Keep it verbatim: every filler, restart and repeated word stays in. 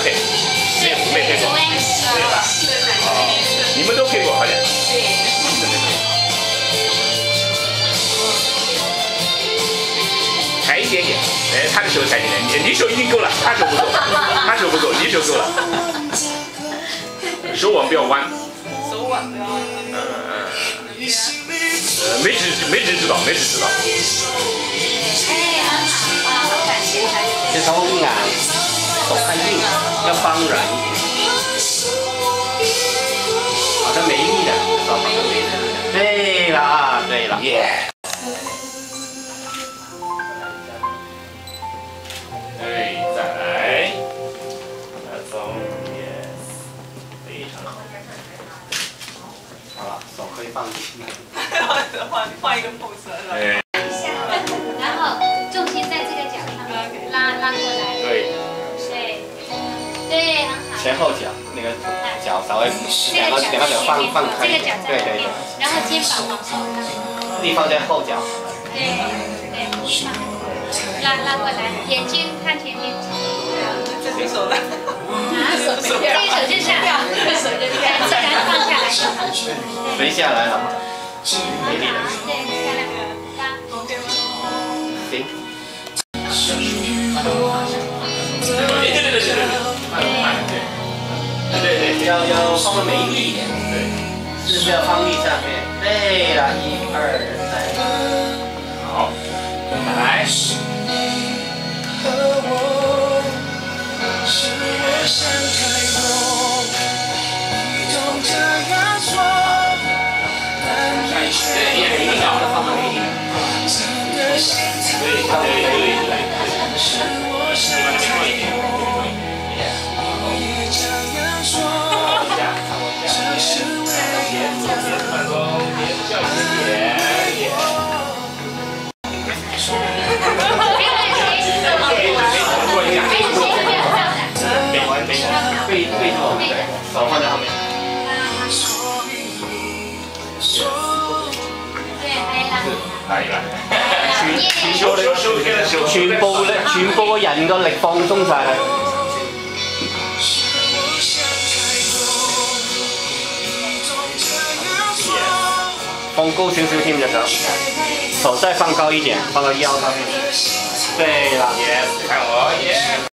配，没有没配过，对吧？哦，你们都配过好像。对。真的是。抬一点点，哎，他的手抬一点点，你你手已经够了，他手不够，他手不够，你手够了。手腕不要弯。手腕不要弯。嗯嗯。呃，梅子梅子知道，梅子知道。 哎，很好啊，好感谢他。 这手硬啊，手太硬，要方软一点。好像没力的，没力的。对了啊，对了。耶。 对，再来。再走 ，yes， 非常好。 好了，手可以放进来。 换换一个 pose 了，是吧？ 哎。 然后重心在这个脚上，拉拉过来。 对。 对，对，很好。 前后脚那个脚稍微两个两个脚放放开一点，对对对。 然后肩膀往后拉。 力放在后脚。 对对，拉拉过来，眼睛看前面。 这只手的。 啊，手这个手就下掉，这个手就掉，自然放下来就好。 垂下来了。没力了。 对，下来，拉。 OK 吗？ 行。 对对对对对，慢慢对，对对， 要要稍微没力一点， 对， 是不是要放力上面？对了，一二三， 好，再来。对，也没力啊，放慢一点。对对对对。 手放在后面。 对，还有拉。 拉一拉。 全全部全部咧，全部個人個力放鬆晒佢。放高少少添隻手，手再放高一點，放到腰上面。對啦。 Yes，看我，耶。